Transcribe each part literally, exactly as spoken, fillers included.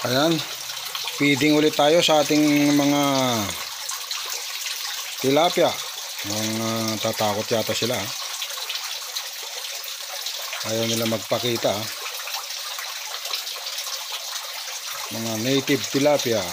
Ayan, feeding ulit tayo sa ating mga tilapia. Mga tatakot yata sila. Ayaw nila magpakita. Mga native tilapia.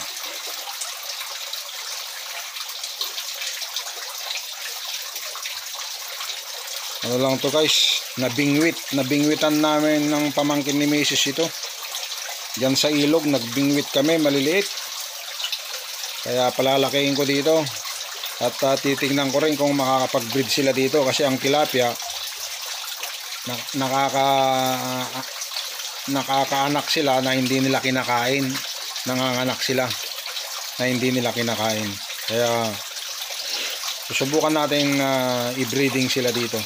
Ano lang to guys, nabingwit, nabingwitan namin ng pamangkin ni Missus ito. Diyan sa ilog, nagbingwit kami, maliliit. Kaya palalakihin ko dito. At uh, titingnan ko rin kung makakapag-breed sila dito. Kasi ang tilapia, na, nakaka, uh, nakakaanak sila na hindi nila kinakain. Nanganganak sila na hindi nila kinakain. Kaya susubukan natin uh, i-breeding sila dito.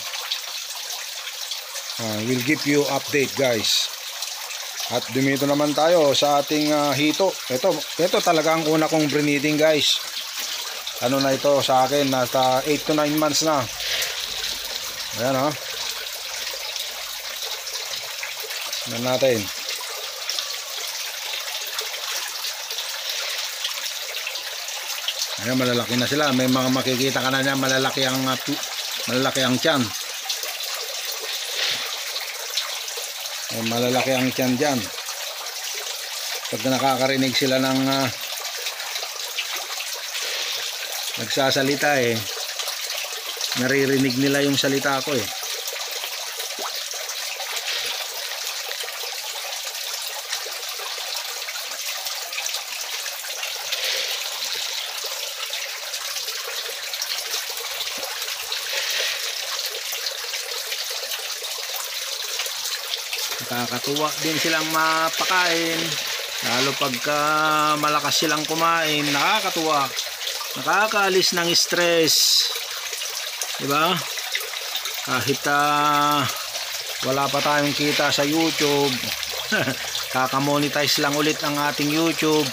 Uh, we'll give you update guys. At dumito naman tayo sa ating uh, hito. Ito, ito talaga ang una kong breeding guys. Ano na ito sa akin, nasa eight to nine months na. Ayan ha. Tignan natin. Ayan, malalaki na sila. May mga makikita ka na niya, malalaki ang, uh, malalaki ang tiyan. Ay, malalaki ang tiyan dyan. Pag nakakarinig sila ng uh, nagsasalita eh, naririnig nila yung salita ko eh. Nakakatuwa din silang mapakain, lalo pagka malakas silang kumain. Nakakatuwa, nakakaalis ng stress, diba? Kahit uh, wala pa tayong kita sa YouTube, kakamonetize lang ulit ang ating YouTube,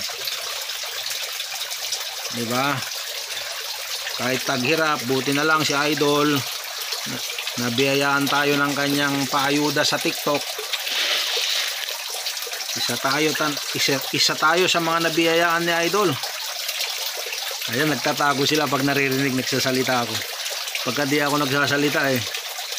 diba? Kahit taghirap, buti na lang si Idol, nabiyayaan tayo ng kanyang paayuda sa TikTok. Isa tayo, tan isa, isa tayo sa mga nabiyayaan ni Idol. Ayan, nagtatago sila pag naririnig nagsasalita ako. Pagka di ako nagsasalita eh.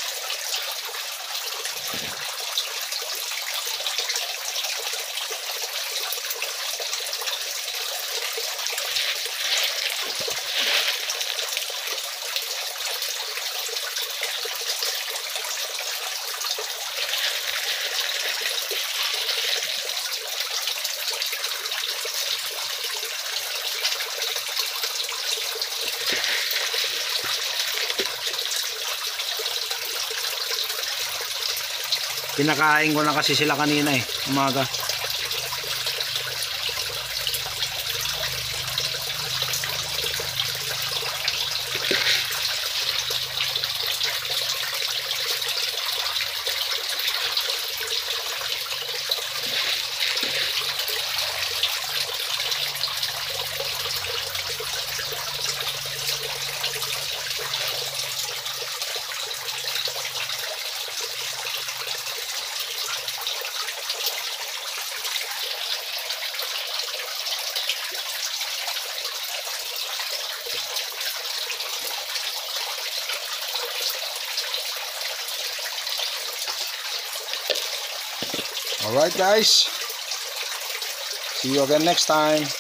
Pinakain ko na kasi sila kanina eh, umaga. Alright guys, see you again next time.